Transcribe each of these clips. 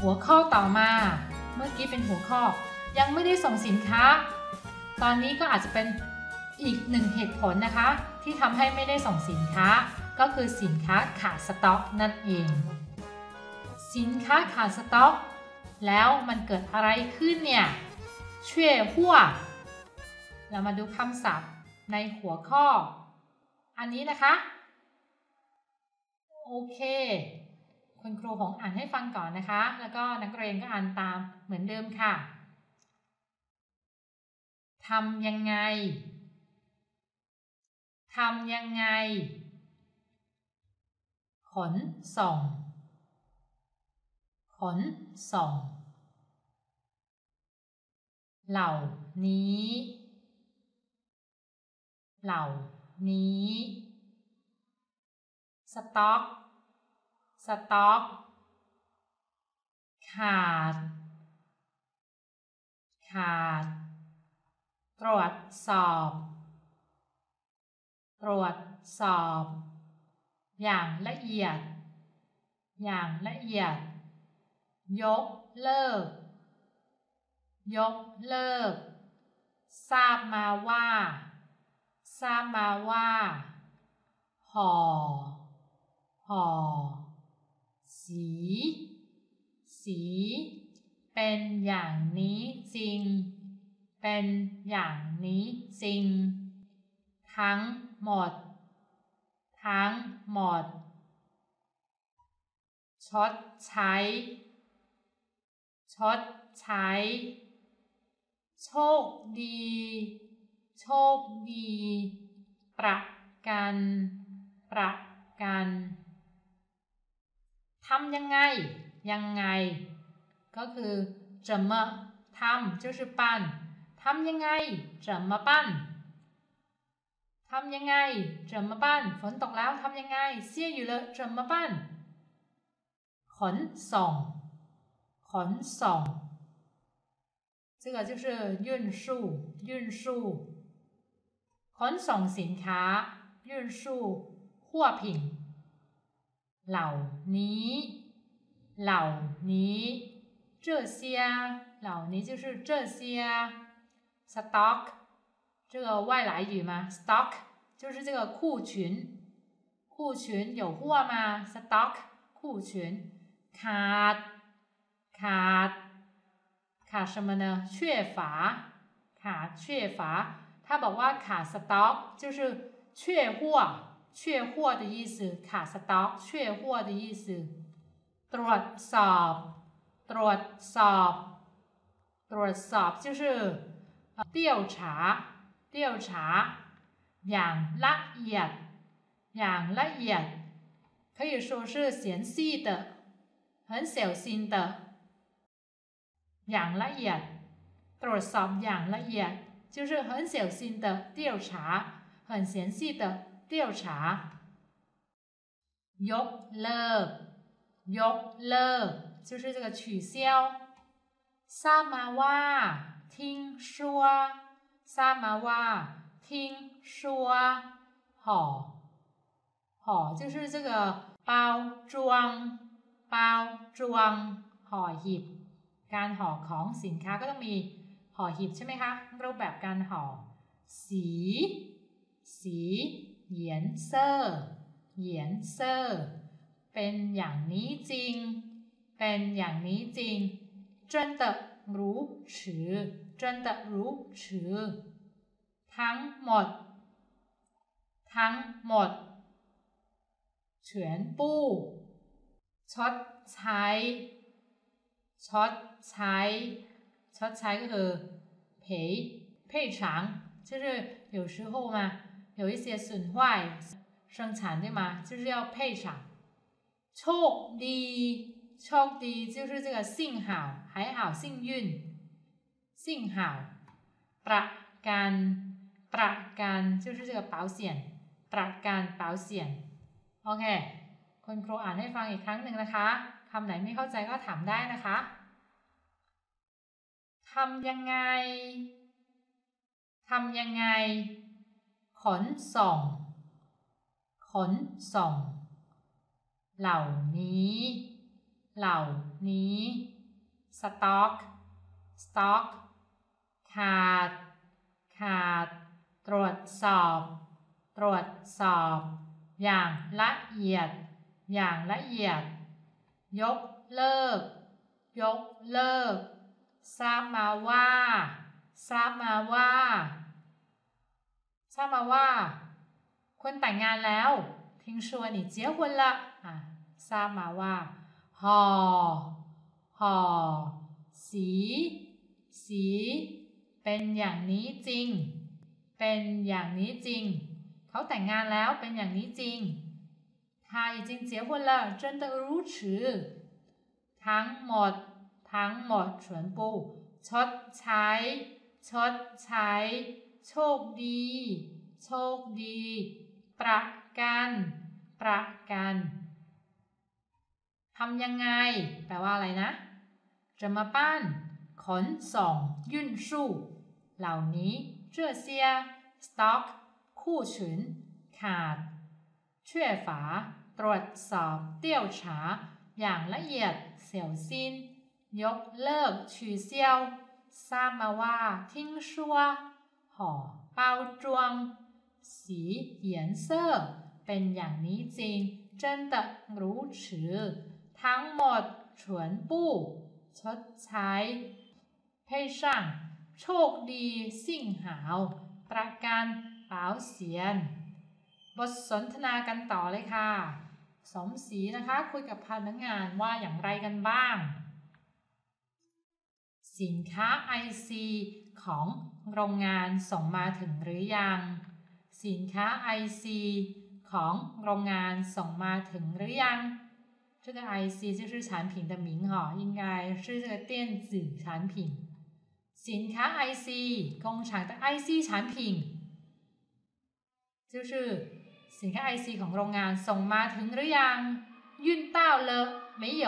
หัวข้อต่อมาเมื่อกี้เป็นหัวข้อยังไม่ได้ส่งสินค้าตอนนี้ก็อาจจะเป็นอีกหนึ่งเหตุผลนะคะที่ทำให้ไม่ได้ส่งสินค้าก็คือสินค้าขาดสต็อกนั่นเองสินค้าขาดสต็อกแล้วมันเกิดอะไรขึ้นเนี่ยเช่วยหัวเรามาดูคำศัพท์ในหัวข้ออันนี้นะคะโอเคคุณครูของอ่านให้ฟังก่อนนะคะแล้วก็นักเรียนก็อ่านตามเหมือนเดิมค่ะทำยังไงทำยังไงขนส่งขนส่งเหล่านี้เหล่านี้สต็อกสต็อกขาดขาดตรวจสอบตรวจสอบอย่างละเอียดอย่างละเอียดยกเลิกยกเลิกทราบมาว่าทราบมาว่าห่อห่อสีสีเป็นอย่างนี้จริงเป็นอย่างนี้จริงทั้งหมดทั้งหมดชดใช้ชดใช้โชคดีโชคดีประกันประกันทำยังไงยังไงก็คือ怎么ทำ就是办ทำยังไง怎么办ทำยังไง怎么办ฝนตกแล้วทำยังไง下雨了怎么办ขนส่งขนส่ง这个就是运输运输ขนส่งสินค้า运输货品เหล่านี้เหล่านี้这些เหล่านี้就是这些 stock 这个外来语吗 stock 就是这个库群库群有货吗 stock 库群ขาดขาดขาด什么呢缺乏ขาด缺乏他บอกว่าขาด stock 就是缺货缺货的意思ขาด stock 缺货的意思ตรวจสอบตรวจสอบตรวจสอบ就是调查调查อย่างละเอียดอย่างละเอียด可以说是详细的很小心的อย่างละเอียดตรวจสอบอย่างละเอียด就是很小心的调查很详细的调查ยกเลิกยกเลิก就是这个取消ทราบมาว่า听说ทราบมาว่า听说ห่อห่อ就是这个包装包装ห่อหีบการห่อของสินค้าก็ต้องมีห่อหีบใช่ไหมคะรูปแบบการห่อสีสีเหยียนเซอร์เหยียนเซอร์เป็นอย่างนี้จริงเป็นอย่างนี้จริง真的如此真的如此ทั้งหมดทั้งหมด全部ชดใช้ชดใช้ชดใช้ก็คือ赔偿就是有时候嘛有一些损坏生产对吗就是要赔偿โชคดีโชคดี就是这个幸好还好幸运幸好ประกันประกัน就是这个保险ประกัน保险โอเคคุณครูอ่านให้ฟังอีกครั้งหนึ่งนะคะคำไหนไม่เข้าใจก็ถามได้นะคะทำยังไงทำยังไงขนส่งขนส่งเหล่านี้เหล่านี้ stock stock ขาดตรวจสอบอย่างละเอียดยกเลิกทราบมาว่าคุณแต่งงานแล้ว听说你结婚了ทราบมาว่าห่อสีเป็นอย่างนี้จริงเขาแต่งงานแล้วเป็นอย่างนี้จริง他已经结婚了真的如此ทั้งหมด全部ชดใช้โชคดีประกันทำยังไงแปลว่าอะไรนะ怎么办ขนส่ง运输เหล่านี้这些 stock 库存ขาด缺乏ตรวจสอบ调查อย่างละเอียด小心ยกเลิก取消ทราบมาว่า听说ห่อ包装สี颜色เป็นอย่างนี้จริง真的如此ทั้งหมด全部ชดใช้配上โชคดี幸好ประกัน保险บทสนทนากันต่อเลยค่ะสมศรีนะคะคุยกับพนักงานว่าอย่างไรกันบ้างสินค้า IC ของโรงงานส่งมาถึงหรือยังสินค้า IC ของโรงงานส่งมาถึงหรือยัง这个 IC 就是产品的名应该是这个电子产品สินค้า IC 工厂的 IC 产品就是สินค้า IC ของโรงงานส่งมาถึงหรือยัง运到了没有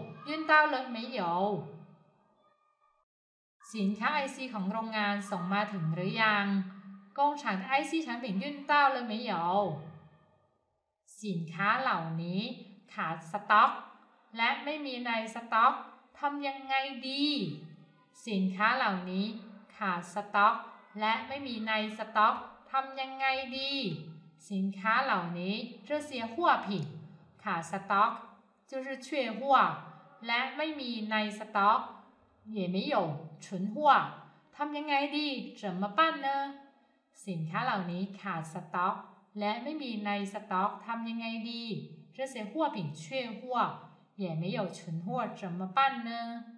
สินค้า IC ของโรงงานส่งมาถึงหรือยัง工厂的 IC 产品运到了没有สินค้าเหล่านี้ขาดสต็อกและไม่มีในสต็อกทำยังไงดีสินค้าเหล่านี้ขาดสต็อกและไม่มีในสต็อกทำยังไงดีสินค้าเหล่านี้这些货品ขาดสต็อก就是缺货และไม่มีในสต็อก也没有存货ทำยังไงดี怎么办呢สินค้าเหล่านี้ขาดสต็อกและไม่มีในสต็อกทำยังไงดี这些货品缺货也没有存货怎么办呢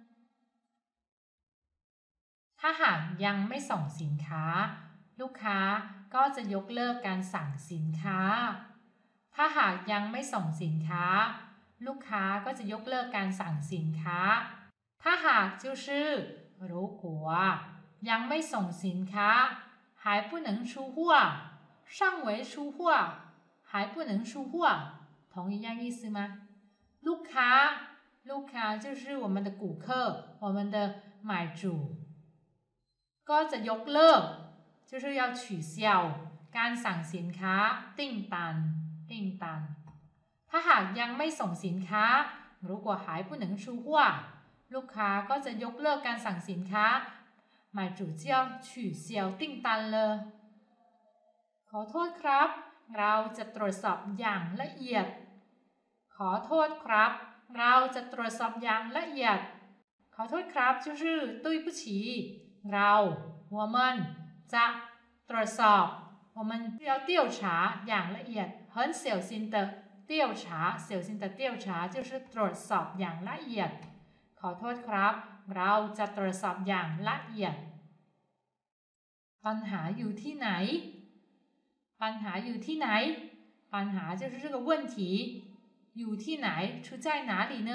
ถ้าหากยังไม่ส่งสินค้าลูกค้าก็จะยกเลิกการสั่งสินค้าถ้าหากยังไม่ส่งสินค้าลูกค้าก็จะยกเลิกการสั่งสินค้าถ้าหาก就是如果ยังไม่ส่งสินค้า还不能出货尚未出货还不能出货同一样意思吗ลูกค้า就是我们的顾客我们的买主ก็จะยกเลิก就是要取消การสั่งสินค้า订单ถ้าหากยังไม่ส่งสินค้า如果还不能出货ลูกค้าก็จะยกเลิกการสั่งสินค้า买主就要取消订单了ขอโทษครับเราจะตรวจสอบอย่างละเอียดขอโทษครับเราจะตรวจสอบอย่างละเอียดขอโทษครับ就是对不起เรา我们จะตรวจสอบ我们要调查อย่างละเอียด很小心的调查小心的调查就是ตรวจสอบอย่างละเอียดขอโทษครับเราจะตรวจสอบอย่างละเอียดปัญหาอยู่ที่ไหนปัญหา就是这个问题อยู่ที่ไหน出在哪里呢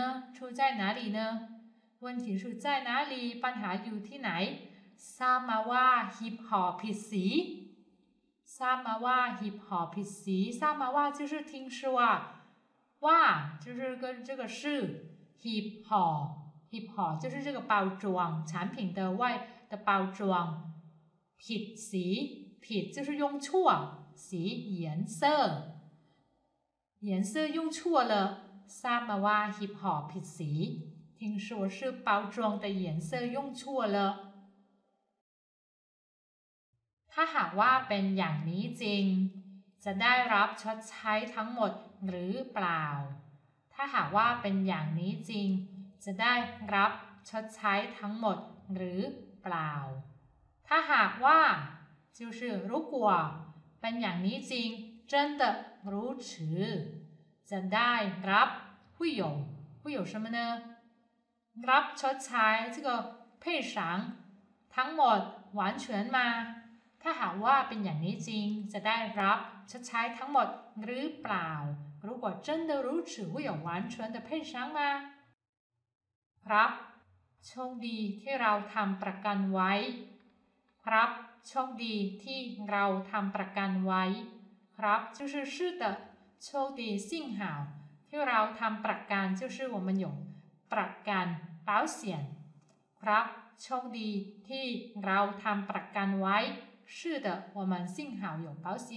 问题出在哪里ปัญหาอยู่ที่ไหนทราบมาว่าหีบห่อผิดสีทราบมาว่าหีบห่อผิดสีทราบมาว่า就是听说ว่า就是跟这个是หีบห่อ就是这个包装产品的外的包装ผิดสีผิด就是用错สี颜色用错了ทราบมาว่าหีบห่อผิดสี听说是包装的颜色用错了ถ้าหากว่าเป็นอย่างนี้จริงจะได้รับชดใช้ทั้งหมดหรือเปล่าถ้าหากว่าเป็นอย่างนี้จริงจะได้รับชดใช้ทั้งหมดหรือเปล่าถ้าหากว่า就是如果เป็นอย่างนี้จริง真的如此จะได้รับ会有什么呢รับชดใช้这个配偿ทั้งหมด完全吗ถ้าหากว่าเป็นอย่างนี้จริงจะได้รับชดใช้ทั้งหมดหรือเปล่า如果真的如此会有完全的配偿吗ครับโชคดีที่เราทำประกันไว้ครับโชคดีที่เราทำประกันไว้ครับ就是是的โชคดี幸好ที่เราทำประกัน就是我们有ประกัน保险ครับโชคดีที่เราทำประกันไว้是的我们幸好有保险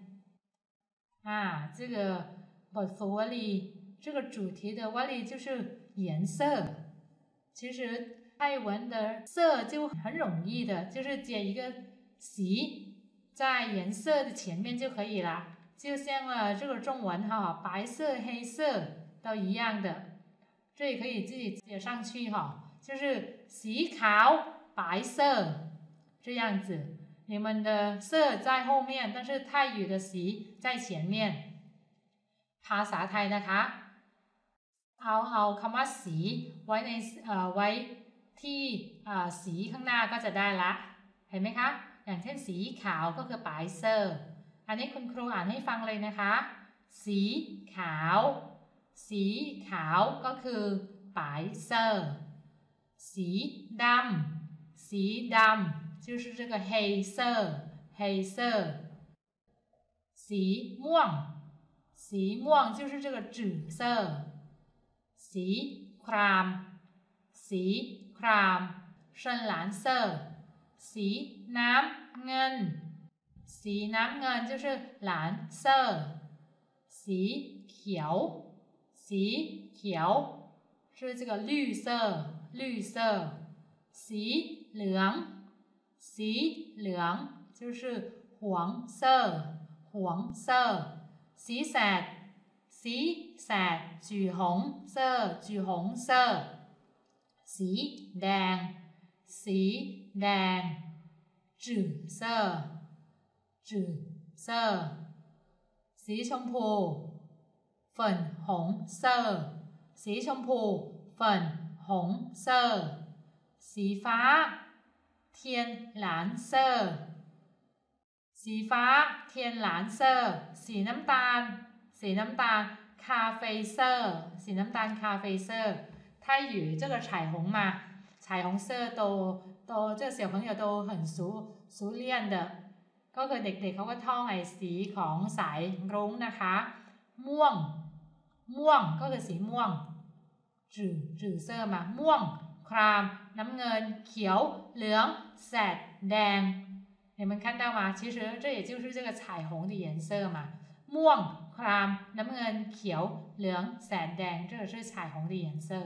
这个บทฝึกวลี这个主题的วลี就是颜色其实泰文的色就很容易的就是接一个习在颜色的前面就可以了就像这个中文白色黑色都一样的这也可以自己写上去就是สีขาว白色这样子你们的色在后面但是泰语的习在前面ภาษาไทยนะคะเอาคำว่าสีไว้ในไว้ที่สีข้างหน้าก็จะได้ละเห็นไหมคะอย่างเช่นสีขาวก็คือ白色อันนี้คุณครูอ่านให้ฟังเลยนะคะสีขาวสีขาวก็คือ白色สีดำสีดำ就是这个黑色黑色สีม่วงสีม่วง就是这个紫色สีครามสีคราม深蓝色สีน้ำเงินสีน้ำเงิน就是蓝色สีเขียวสีเขียว是这个绿色绿色สีเหลืองสีเหลือง就是黄色黄色สีแสดสีแสด橘红色橘红色สีแดงสีแดง紫色紫色สีชมพู粉红色สีชมพู粉红色สีฟ้า天蓝色สีฟ้า天蓝色สีน้ำตาลสีน้ำตาล咖啡色สีน้ำตาล咖啡色泰语这个彩虹嘛彩虹色都这个小朋友都很熟练的ก็คือเด็กๆเขาก็ท่องไอ้สีของสายรุ้งนะคะม่วงม่วงก็คือสีม่วงจื่อเซอร์มาม่วงครามน้ำเงินเขียวเหลืองแสดแดง你们看到吗其实这也就是这个彩虹的颜色嘛ม่วงครามน้ำเงินเขียวเหลืองแสดแดง这个是彩虹的颜色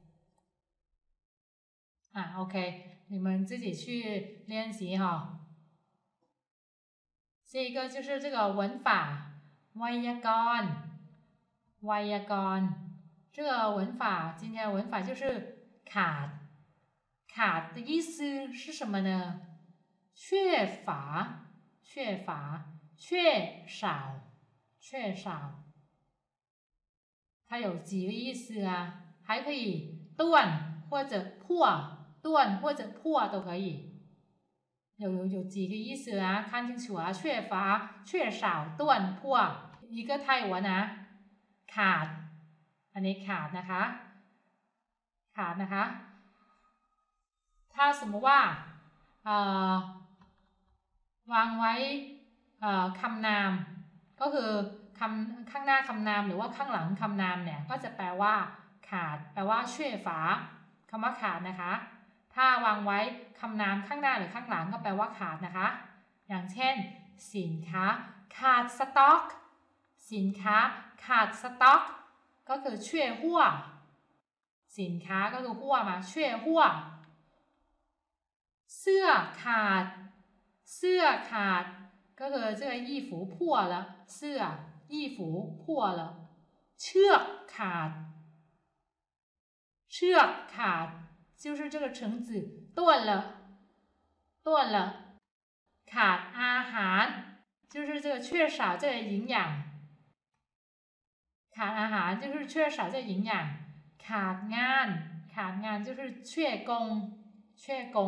OK 你们自己去练习这个就是这个文法ไวยากรณ์ไวยากรณ์这个文法今天的文法就是卡的意思是什么呢缺乏缺少它有几个意思还可以断或者破都可以有几个意思看清楚缺乏缺少断破一个泰文ขาดอันนี้ขาดนะคะถ้าสมมติว่าวางไว้คำนามก็คือคำข้างหน้าคำนามหรือว่าข้างหลังคำนามเนี่ยก็จะแปลว่าขาดแปลว่าช่วยฝาคำว่าขาดนะคะถ้าวางไว้คำนามข้างหน้าหรือข้างหลังก็แปลว่าขาดนะคะอย่างเช่นสินค้าขาดสต็อกสินค้าขาดสต็อกก็คือช่วยหัวสินค้าก็คือหัวมาช่วยหัวเสื้อขาดเสื้อขาดก็คือ这个衣服破了เสื้อ衣服破了เชือกขาดเชือกขาด就是这个绳子断了断了ขาดอาหาร就是这个缺少这个营养ขาดอาหาร就是缺少这个营养ขาดงานขาดงาน就是缺工缺工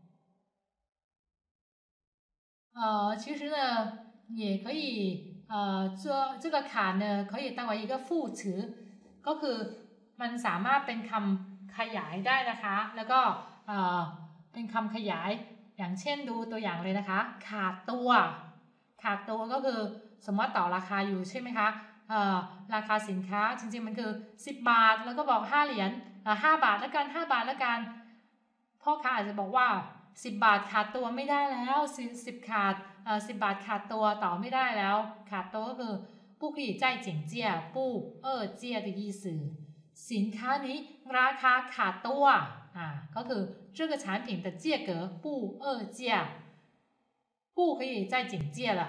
其实呢也可以做这个ขาด呢可以当为一个副词ก็คือมันสามารถเป็นคำขยายได้นะคะแล้วก็เป็นคำขยายอย่างเช่นดูตัวอย่างเลยนะคะขาดตัวขาดตัวก็คือสมมติต่อราคาอยู่ใช่ไหมคะราคาสินค้าจริงๆมันคือ10 บาทแล้วก็บอก5 เหรียญ5 บาทแล้วกัน5 บาทแล้วกันพ่อค้าอาจจะบอกว่า10 บาทขาดตัวไม่ได้แล้ว10ขาด10 บาทขาดตัวต่อไม่ได้แล้วขาดตัวก็คือ不可以再减价不二价的意思สินค้านี้ราคาขาดตัวก็คือ这个产品的价格不二价不可以再减价了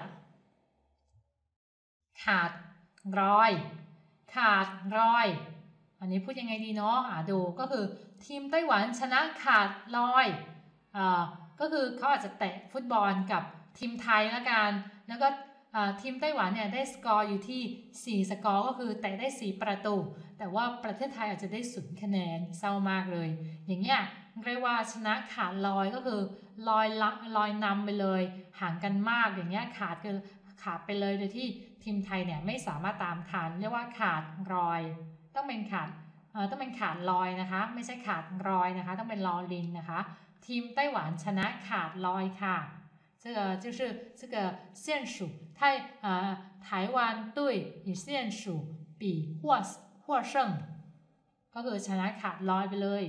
ขาดรอยขาดรอยอันนี้พูดยังไงดีเนาะดูก็คือทีมไต้หวันชนะขาดรอยก็คือเขาอาจจะเตะฟุตบอลกับทีมไทยละกันแล้วก็ทีมไต้หวันเนี่ยได้สกอร์อยู่ที่4 สกอร์ก็คือเตะได้4 ประตูแต่ว่าประเทศไทยอาจจะได้0 คะแนนเศร้ามากเลยอย่างเงี้ยเรียกว่าชนะขาดลอยก็คือลอยนำไปเลยห่างกันมากอย่างเงี้ยขาดไปเลยโดยที่ทีมไทยเนี่ยไม่สามารถตามทันเรียกว่าขาดรอยต้องเป็นขาดลอยนะคะไม่ใช่ขาดรอยนะคะต้องเป็นลอลิงนะคะทีมไต้หวันชนะขาดลอยค่ะ这个就是这个线鼠台湾队与线鼠比获胜ก็คือชนะขาดลอยไปเลย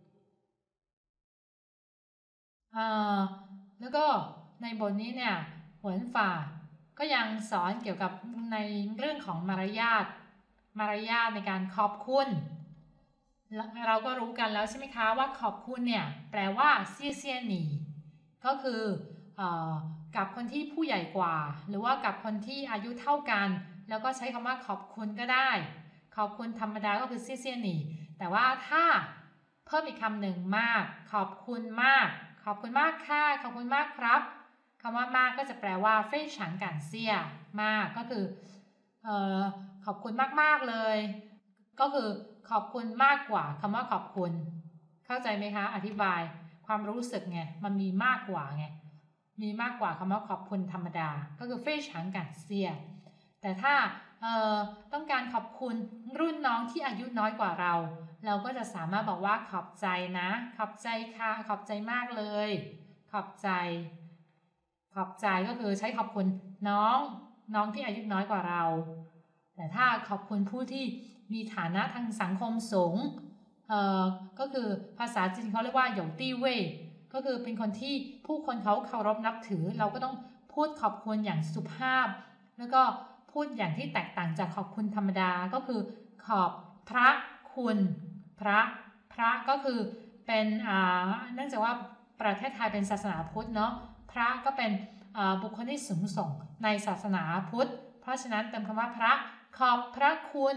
แล้วก็ในบทนี้เนี่ยหวนฝ่าก็ยังสอนเกี่ยวกับในเรื่องของมารยาทในการขอบคุณเราก็รู้กันแล้วใช่ไหมคะว่าขอบคุณเนี่ยแปลว่าเซี่ยเซี่ยหนีก็คือกับคนที่ผู้ใหญ่กว่าหรือว่ากับคนที่อายุเท่ากันแล้วก็ใช้คำว่าขอบคุณก็ได้ขอบคุณธรรมดาก็คือเซี่ยเซี่ยหนีแต่ว่าถ้าเพิ่มอีกคำหนึ่งมากขอบคุณมากขอบคุณมากค่ะขอบคุณมากครับคำว่ามากก็จะแปลว่า非常感谢มากก็คือขอบคุณมากๆเลยก็คือขอบคุณมากกว่าคำว่าขอบคุณเข้าใจไหมคะอธิบายความรู้สึกไงมันมีมากกว่าไงมีมากกว่าคำว่าขอบคุณธรรมดาก็คือ非常感谢แต่ถ้าต้องการขอบคุณรุ่นน้องที่อายุน้อยกว่าเราก็จะสามารถบอกว่าขอบใจนะขอบใจค่ะขอบใจมากเลยขอบใจก็คือใช้ขอบคุณน้องที่อายุน้อยกว่าเราแต่ถ้าขอบคุณผู้ที่มีฐานะทางสังคมสูงก็คือภาษาจีนเขาเรียกว่าหยงตี้เว่ยก็คือเป็นคนที่ผู้คนเขาเคารพนับถือเราก็ต้องพูดขอบคุณอย่างสุภาพแล้วก็พูดอย่างที่แตกต่างจากขอบคุณธรรมดาก็คือขอบพระคุณพระก็คือเป็นเนื่องจากว่าประเทศไทยเป็นศาสนาพุทธเนาะพระก็เป็นบุคคลที่สูงส่งในศาสนาพุทธเพราะฉะนั้นเติมคำว่าพระขอบพระคุณ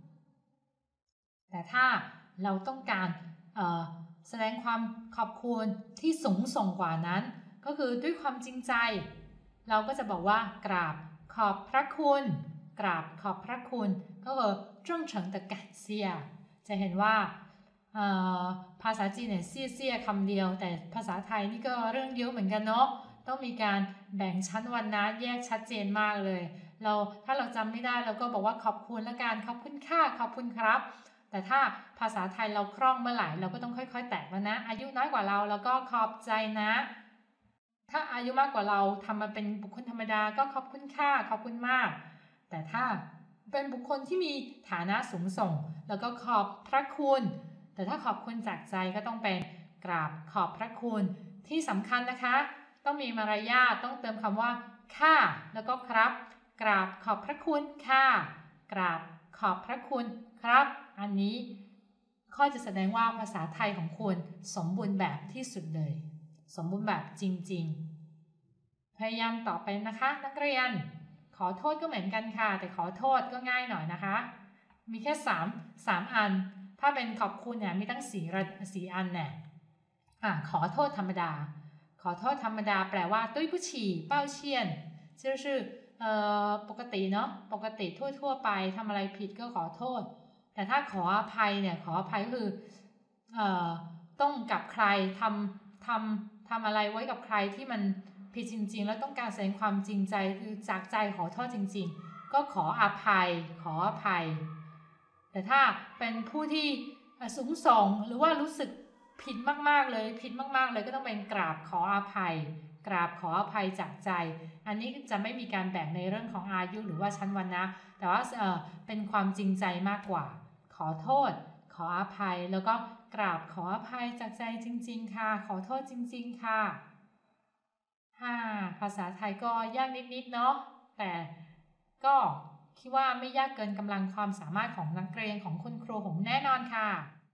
แต่ถ้าเราต้องการแสดงความขอบคุณที่สูงส่งกว่านั้นก็คือด้วยความจริงใจเราก็จะบอกว่ากราบขอบพระคุณกราบขอบพระคุณก็คือจงเฉิง的感谢จะเห็นว่าภาษาจีนเนี่ยเซี่ยคำเดียวแต่ภาษาไทยนี่ก็เรื่องเยอะเหมือนกันเนาะต้องมีการแบ่งชั้นวรรณะแยกชัดเจนมากเลยถ้าเราจำไม่ได้เราก็บอกว่าขอบคุณละกันขอบคุณค่ะขอบคุณครับแต่ถ้าภาษาไทยเราคล่องเมื่อไหร่เราก็ต้องค่อยๆแตกแล้วนะอายุน้อยกว่าเราแล้วก็ขอบใจนะถ้าอายุมากกว่าเราทำมาเป็นบุคคลธรรมดาก็ขอบคุณค่ะขอบคุณมากแต่ถ้าเป็นบุคคลที่มีฐานะสูงส่งแล้วก็ขอบพระคุณแต่ถ้าขอบคุณจากใจก็ต้องเป็นกราบขอบพระคุณที่สำคัญนะคะต้องมีมารยาทต้องเติมคำว่าค่ะแล้วก็ครับกราบขอบพระคุณค่ะกราบขอบพระคุณครับอันนี้ก็จะแสดงว่าภาษาไทยของคุณสมบูรณ์แบบที่สุดเลยสมบูรณ์แบบจริงๆพยายามต่อไปนะคะนักเรียนขอโทษก็เหมือนกันค่ะแต่ขอโทษก็ง่ายหน่อยนะคะมีแค่3อันถ้าเป็นขอบคุณเนี่ยมีตั้ง4อันเนี่ยขอโทษธรรมดาขอโทษธรรมดาแปลว่า对不起抱歉就是ปกติเนาะปกติทั่วไปทำอะไรผิดก็ขอโทษแต่ถ้าขออภัยเนี่ยขออภัยก็คือต้องกับใครทำอะไรไว้กับใครที่มันผิดจริงๆแล้วต้องการแสดงความจริงใจคือจากใจขอโทษจริงๆก็ขออภัยแต่ถ้าเป็นผู้ที่สูงส่งหรือว่ารู้สึกผิดมากๆเลยก็ต้องเป็นกราบขออภัยจากใจอันนี้จะไม่มีการแบ่งในเรื่องของอายุหรือว่าชั้นวรรณะแต่ว่าเป็นความจริงใจมากกว่าขอโทษขออภัยแล้วก็กราบขออภัยจากใจจริงๆค่ะขอโทษจริงๆค่ะภาษาไทยก็ยากนิดๆเนาะแต่ก็คิดว่าไม่ยากเกินกำลังความสามารถของนักเรียนของคุณครูผมแน่นอนค่ะ